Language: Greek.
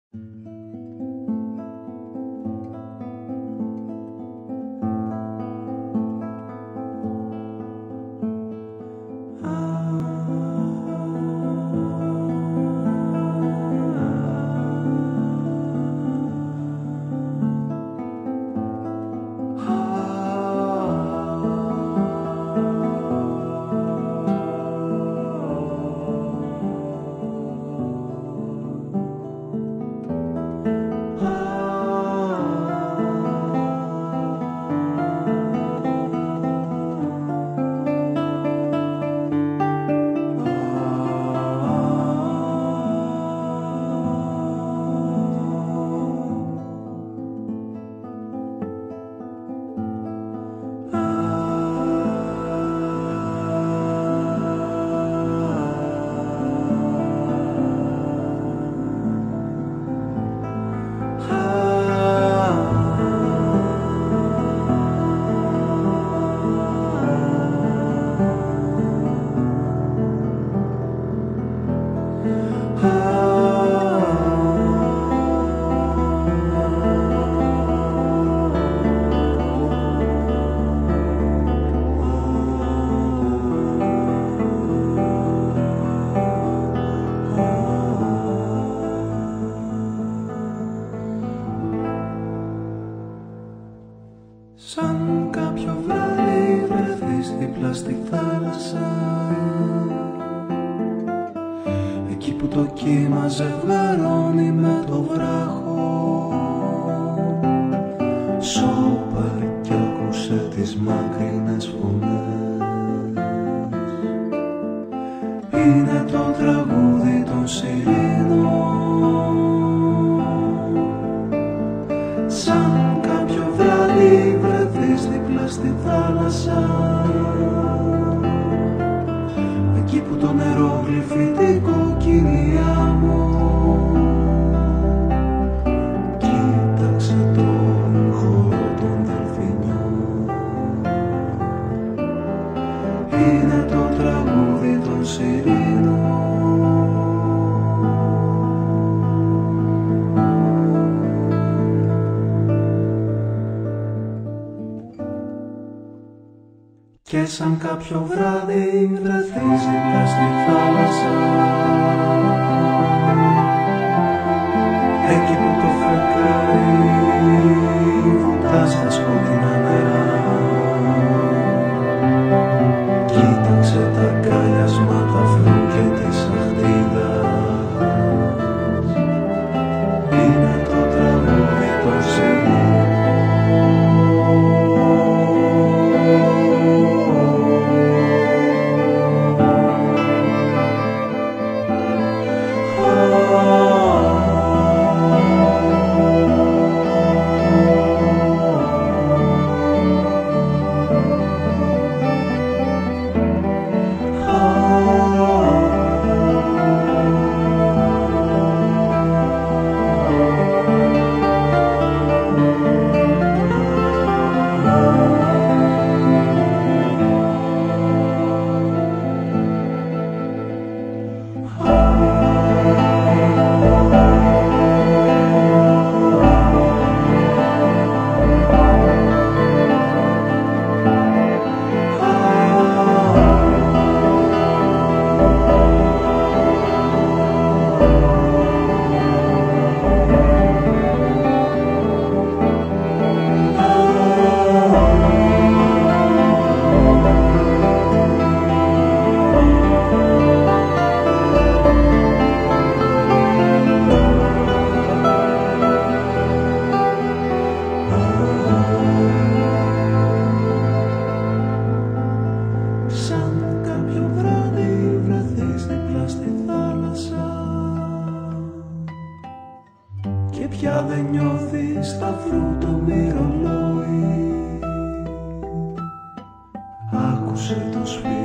Σαν κάποιο βράδυ βρεθείς δίπλα στη θάλασσα, εκεί που το κύμα ζευγαρώνει με το βράχο. Σώπα κι άκουσε τις μακρινές φωνές, είναι το τραγούδι των σιρήνων. Σαν κάποιο βράδυ βρεθείς δίπλα στη θάλασσα, εκεί που το νερό γλυφεί την κοκκινιά μου. Κοίταξε τον χώρο των δελφινιών, είναι το τραγούδι των σιρήνων. Και σαν κάποιο βράδυ βρεθείς δίπλα στη θάλασσα, εκεί που το φεγγάρι βουτά στα σκότεινα νερά. Κοίταξε τα κάλιασματα φλού και της αχτίδας, είναι το τραγούδι των σιρήνων. Και πια δεν νιώθεις σταυρού το μυρολόι, άκουσε το σφυρί.